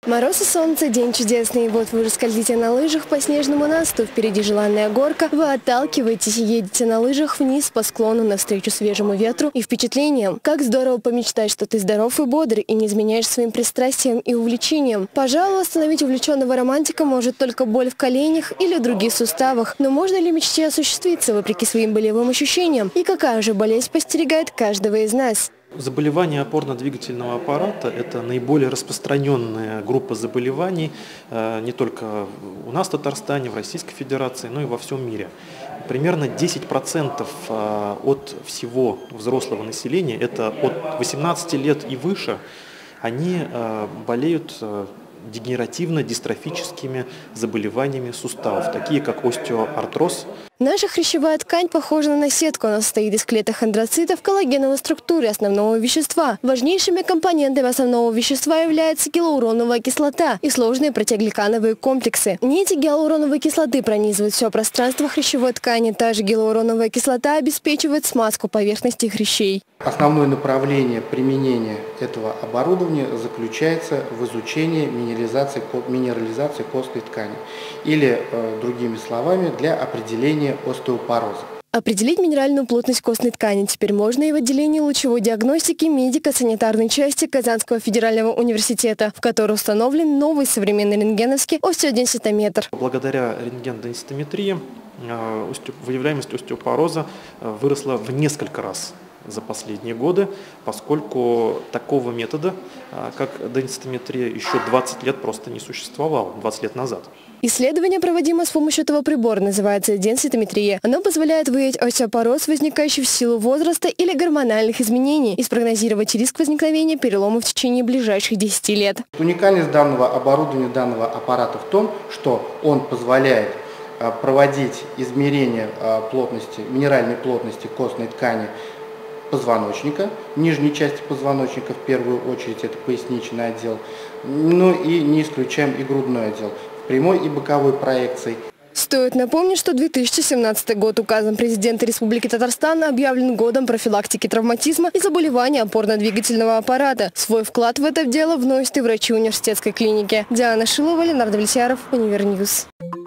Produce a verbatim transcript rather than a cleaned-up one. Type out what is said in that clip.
Мороз и солнце, день чудесный. Вот вы уже скользите на лыжах по снежному насту. Впереди желанная горка. Вы отталкиваетесь и едете на лыжах вниз по склону навстречу свежему ветру и впечатлениям. Как здорово помечтать, что ты здоров и бодр и не изменяешь своим пристрастиям и увлечениям. Пожалуй, остановить увлеченного романтика может только боль в коленях или в других суставах. Но можно ли мечте осуществиться вопреки своим болевым ощущениям? И какая же болезнь подстерегает каждого из нас? Заболевания опорно-двигательного аппарата – это наиболее распространенная группа заболеваний не только у нас в Татарстане, в Российской Федерации, но и во всем мире. Примерно десять процентов от всего взрослого населения, это от восемнадцати лет и выше, они болеют дегенеративно-дистрофическими заболеваниями суставов, такие как остеоартроз. Наша хрящевая ткань похожа на сетку. Она состоит из клеток хондроцитов, коллагеновой структуры основного вещества. Важнейшими компонентами основного вещества является гиалуроновая кислота и сложные протеогликановые комплексы. Нити гиалуроновой кислоты пронизывают все пространство хрящевой ткани. Та же гиалуроновая кислота обеспечивает смазку поверхности хрящей. Основное направление применения этого оборудования заключается в изучении минерализации, минерализации костной ткани или, э, другими словами, для определения остеопороза. Определить минеральную плотность костной ткани теперь можно и в отделении лучевой диагностики медико-санитарной части Казанского федерального университета, в которой установлен новый современный рентгеновский остеоденситометр. Благодаря рентген-денситометрии выявляемость остеопороза выросла в несколько раз за последние годы, поскольку такого метода, как денситометрия, еще двадцать лет просто не существовало, двадцать лет назад. Исследование, проводимое с помощью этого прибора, называется денситометрия. Оно позволяет выявить остеопороз, возникающий в силу возраста или гормональных изменений, и спрогнозировать риск возникновения перелома в течение ближайших десяти лет. Уникальность данного оборудования, данного аппарата в том, что он позволяет проводить измерения плотности, минеральной плотности костной ткани позвоночника, нижней части позвоночника, в первую очередь это поясничный отдел, ну и не исключаем и грудной отдел, в прямой и боковой проекции. Стоит напомнить, что две тысячи семнадцатый год указом президента Республики Татарстан объявлен годом профилактики травматизма и заболеваний опорно-двигательного аппарата. Свой вклад в это дело вносят и врачи университетской клиники. Диана Шилова, Ленардо Влесяров, Универньюз.